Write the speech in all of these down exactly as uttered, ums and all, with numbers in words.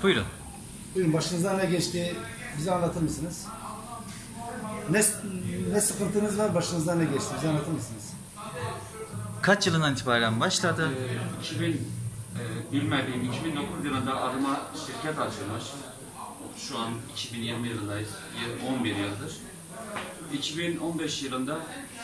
Buyurun. Buyurun, başınızdan ne geçti? Bize anlatır mısınız? Ne, ne sıkıntınız var? Başınızdan ne geçti? Bize anlatır mısınız? Kaç yılından itibaren başladı? Ee, iki bin e, bilmediğim iki bin dokuz yılında adıma şirket açılmış. Şu an iki bin yirmi yılındayız. on bir yıldır. iki bin on beş yılında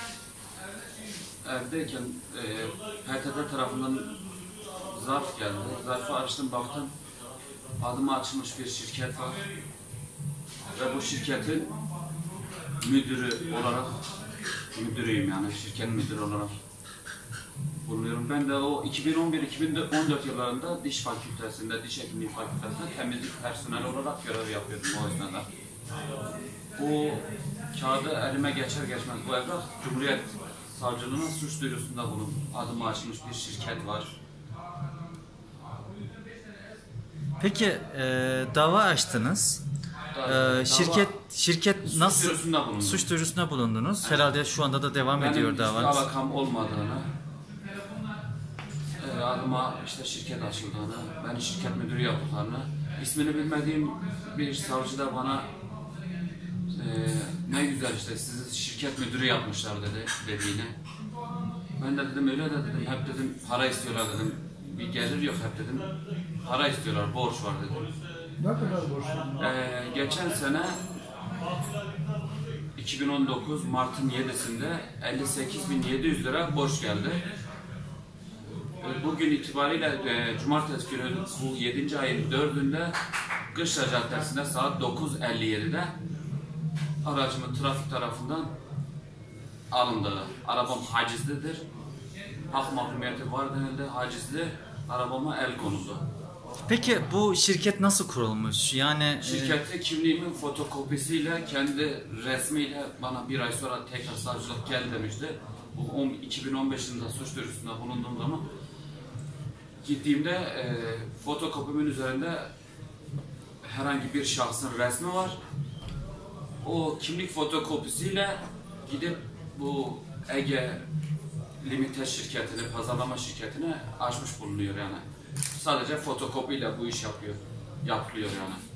evdeyken e, P T T tarafından zarf geldi. Zarfı açtım, baktım adıma açılmış bir şirket var. Ve bu şirketin müdürü olarak, müdürüyüm yani, şirketin müdürü olarak bulunuyorum. Ben de o iki bin on bir iki bin on dört yıllarında diş fakültesinde, diş hekimliği fakültesinde temizlik personeli olarak görev yapıyordum o esnada. O kağıdı elime geçer geçmez bu evrak Cumhuriyet Savcılığı'nın suç duyurusunda bulundum. Adıma açılmış bir şirket var. Peki e, dava açtınız. Da, e, şirket şirket nasıl suç duyurusunda bulundum. Suç duyurusunda bulundunuz. Evet. Herhalde şu anda da devam Benim ediyor davanız. Benim alakam olmadığını, e, adıma işte şirket açıldığını, beni şirket müdürü yaptıklarını, ismini bilmediğim bir savcı da bana e, ne güzel işte sizi şirket müdürü yapmışlar dedi dediğini. Ben de dedim öyle de dedim, hep dedim para istiyorlar dedim. Bir gelir yok hep dedim. Para istiyorlar, borç var dedim. Ne kadar borç var? Ee, geçen sene iki bin on dokuz Mart'ın yedisinde elli sekiz bin yedi yüz lira borç geldi. Bugün itibariyle e, cumartesi günü bu yedinci ayın dördünde Kışla Caddesi'nde saat dokuz elli yedi'de aracımın trafik tarafından alındı. Arabam hacizlidir. Hak mahrumiyeti var denildi, hacizli. Arabama el konuldu. Peki bu şirket nasıl kurulmuş? Yani şirkette kimliğimin fotokopisiyle, kendi resmiyle bana bir ay sonra tekrar savcılık gel demişti. Bu iki bin on beş yılında suç duyurusunda bulunduğum zaman gittiğimde e, fotokopimin üzerinde herhangi bir şahsın resmi var. O kimlik fotokopisiyle gidip bu Ege Limited şirketini, pazarlama şirketini açmış bulunuyor yani. Sadece fotokopiyle bu iş yapıyor, yapılıyor yani.